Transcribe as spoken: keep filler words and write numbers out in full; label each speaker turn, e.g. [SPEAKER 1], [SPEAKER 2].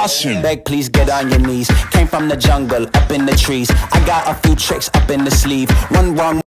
[SPEAKER 1] caution.
[SPEAKER 2] Beg, please get on your knees. Came from the jungle, up in the trees. I got a few tricks up in the sleeve. One wrong